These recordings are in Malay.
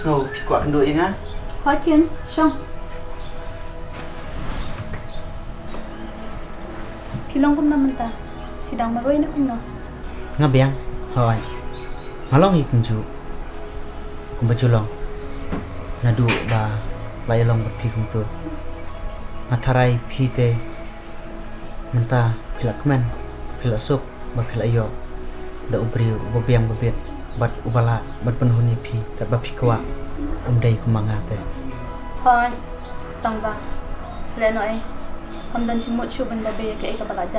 ngầu thì quả đuổi ngá hỏi kiến xong khi long cũng nằm ta thì đang mà rồi nó cũng nó ngã biang hỏi mà long hi kunju cũng baju long nadu ba long bật phi cũng tôi matharai phi te menta pilak men pilak sup ba pilak yo da ubriu bobiang bobet bat ubala bat penhuni phi ta ba phi kwa dei kumanga te hỏi tang ba le noi हम dan chimut shu ban ba be ke ka balaja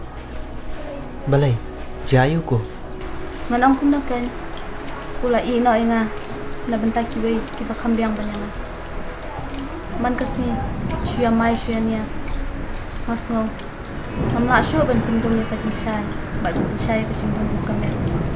balai jayu ko manam kum na kan pula I noi nga na bentak kiwe ki ba khambiang banyana man kasi shuya mai shuya nia masno हम ना शो बन तुम तुमने कचिंग शाय बट शाय कचिंग तुम कमेर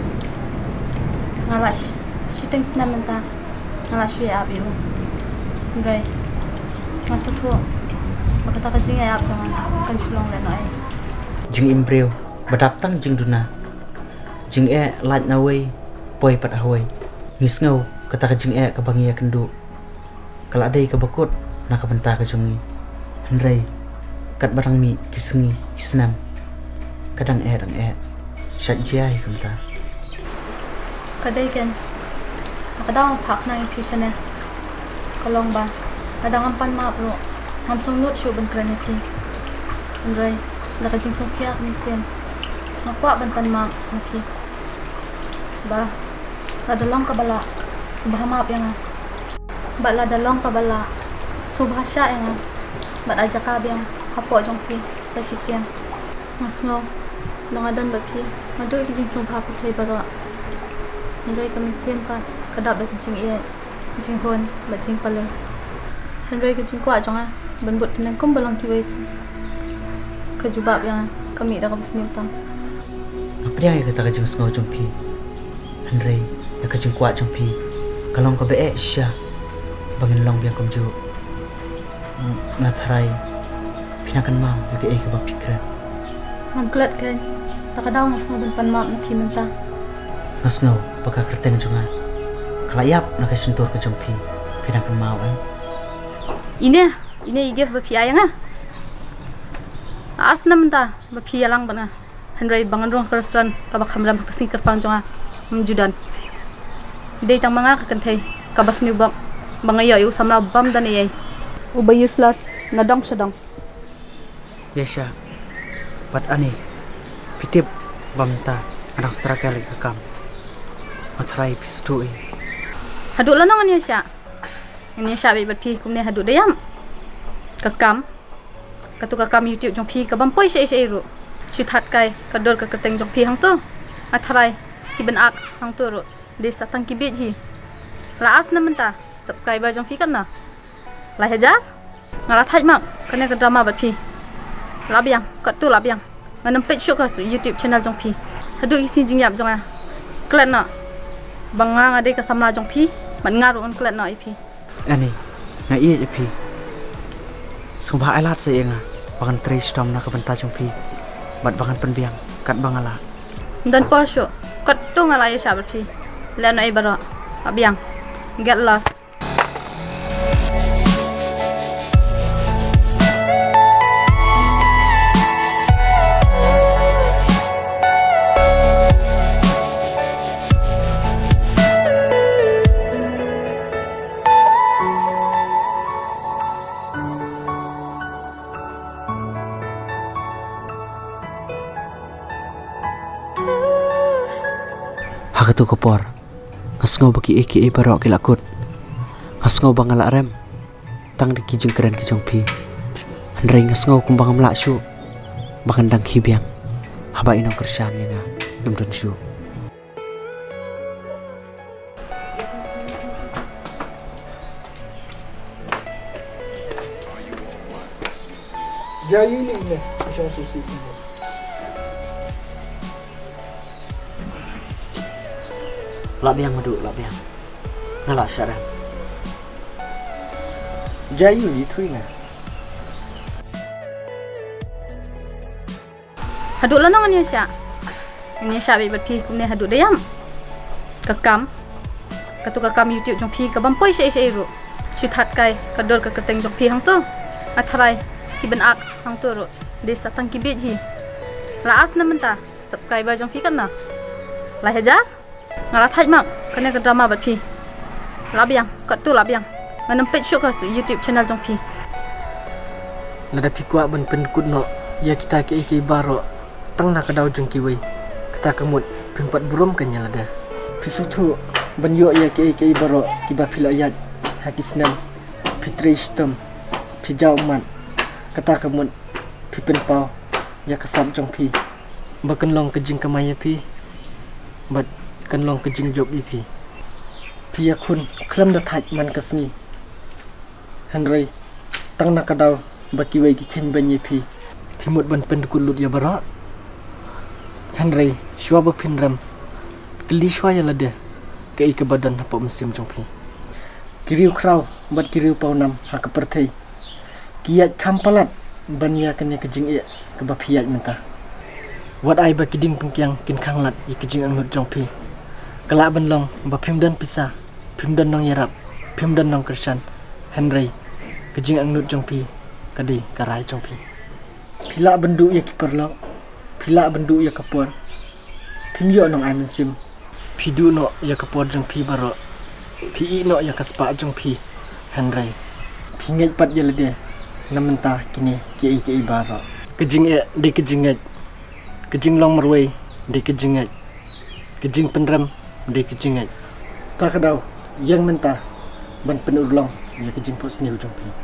ngalash shooting snamenta ngalash ya abiu rai masuk ko makata ka jing ya ab jangan kan sulong le noi jing imbreu badap tang jing duna jing lat na wei poi pat hoi ngis ngau kata ka jing ka bangia kendu kala dei ka bakut na ka benta ka jungi hanrei kat barang mi kisengi kisnam kadang dang sat jai kumta kadai kan makadang phak na ifishane kalong ba kadang ampan ma pro ngam song lut shu ban kran ni andrai la ka jing song khia ni sem ngakwa ban pan ma ki ba la dalong ka bala subha ma yang ba la dalong ka bala subha sha yang ba aja ka biang kapo jong pi sa sisian masno nangadan ba pi madu ki jing song pha ko thai bara Henry kami siam ka kadap da jing jing hon ba jing pale Henry ka jing kwa jonga ban bot tinang kom balang ki wei ka jubab yang kami da ka bisni utang apa dia kata ka jing ngau jong pi Henry ya ka jing kwa jong pi kalong ka be sha bangin long biang kom ju na tharai pinakan mam ya ka ba pikran ngam klat kan takadaw ngasno ban pan mam na pi menta ngasno paka kerteng junga kalayap na ka sentur ka jong pi pinakan mau ini igef ba pi ayanga arsna menta ba pi yalang bana Henry bangan rong restaurant ka ba khamram ka sing kerpang jonga mjudan dei tang manga ka kan thai ka bas ni bam bangayo yu samra bam dan ei ubay useless nadong sadong biasa pat ani pitip bamta anak struggle ka kam matrai pistu haduk lanong ani sya ini sya be bat pi kumne haduk dayam ka kam katu ka kam YouTube jong pi ka bam poi she ru shuthat kai ka dor ka kerteng jong pi hang to atharai ki ben ak hang to ru de satang ki bit hi la as na menta subscriber jong pi kan na la hajar ngala thaj mak kane ka drama bat pi labiang kat tu labiang nganam page show ka YouTube channel jong pi haduk isi jing yap jong a klan na bangang ade ka samla jong pi man ngaru on klan na ipi ani na iya pi sumba alat sa yenga bangan tre stom na ka benta jong pi bat bangan penbiang kat bangala dan pasyo kat tu ngala ya sabat pi lan ai bara labiang get lost hakatu kopor ngasngau baki eki barok kilakut ngasngau bangala rem tang di kijing keren kijong pi handrai ngasngau kumbang amla shu bakandang hibiang haba ino kersan nga imdon shu Jayu ni ni macam susi ni. Labiang madu labiang ngala syara Jayu ni tu ingat. haduk lanong ani sya ini sya be bat pi kumne haduk dayam ka kam katu ka kam YouTube jong phi ka bam poi sei sei ru chu that kai ka dor ka keteng jong phi hang tu atharai ki ben ak hang tu ru de satang ki bit hi la as na menta subscriber jong phi kan na lai haja ngala thai mak kane ka drama bat phi labiang kat tu labiang nganam page show ka YouTube channel jong phi Lada pikwa ban penkut no ya kita ke baro tang na kadau jeng kiwei kata kemut pempat burom kanya lada pisutu ban yo ya ke baro kiba filayat hakisnan fitrishtem pijau man kata kemut pipen pau ya kesam jong pi bakan long kejing kamaya pi bat kan long kejing job pi pi ya kun klam da thaj man kasni Henry tang na kadau baki wei ki ken ban ye pi mut ban pen kulut ya bara Henry shwa ba pinram kli shwa ya lade ke badan apa musim jong pi kiriu kraw bat kiriu paunam ha ka perthei kiat kampalat ban ya kenya kejing e ke ba phiat menta wat ai ba kiding pengkiang kin khanglat i kejing angut jong pi kala ban long ba phimdan pisa phimdan nong yarap phimdan nong krishan Henry kejing angut jong pi kadi karai jong pi pila bendu ya kiperlo pila bendu ya kapor pimyo nong ai mensim pidu no ya kapor jong pi baro pi no ya kaspa jong pi Henry pinget pat ya lede namenta kini ke baro kejing e de kejing long merwei de kejing penram de kejing ta kadau yang menta ban penurlong ya kejing pos ni jong pi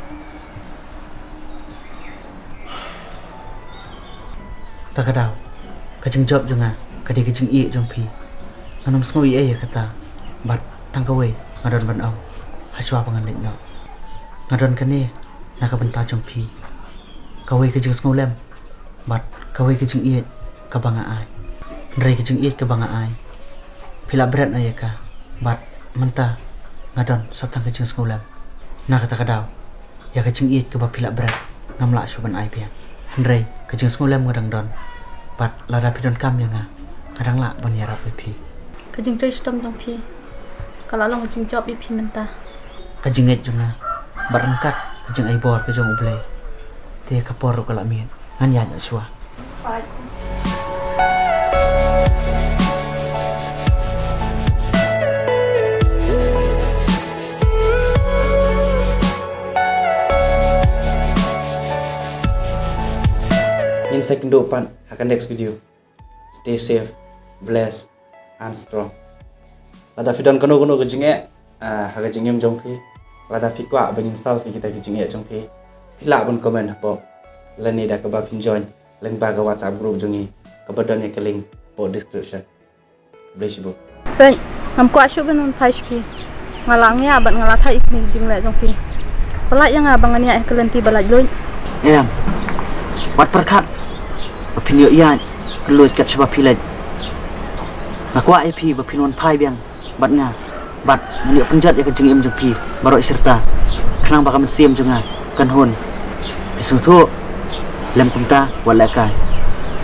ta kadau kajing job junga kadi kajing i jong pi anam snoi e ya kata bat tangkawe ngadon ban au haswa pangan lek no ngadon kane na ka benta jong pi kawe kajing snolem bat kawe kajing i ka banga ai ndrei kajing i ka banga ai pila berat na ya ka bat menta ngadon satang kajing snolem na kata kadau ya kajing i ka ba pila berat ngamla suban ai pia Henry kejeng sengulem ngadang don pat lada pidon kam yang kadang la ban yarap pi kejing tei stom jong phi kala long kejing job pi menta kejeng et junga barangkat kejeng ai bor kejeng ublei te kapor kala mien ngan ya sua In second pan akan next video. Stay safe, blessed, and strong. Lada video kono kejinge haga jingem jongpi. Lada fikwa ben install fi kita kejinge jongpi. Pila pun komen apa. Lani dah keba join link baga WhatsApp group jongi. Kebetulan ke link po description. Bless you. Ben, hamko asyuk ben page pi. Ngalangnya abat ngalatha ikni jingle jongpi. Pelak yang abangania kelenti balaj loy. Em. Wat perkat pinyo iyan keluar kat sebab pilet nakwa IP bapinon pai biang bat nga bat ngani penjat ya kejeng im jengpi baro serta kenang bakal mensim jenga kan hon bisu tu lem kumta walakai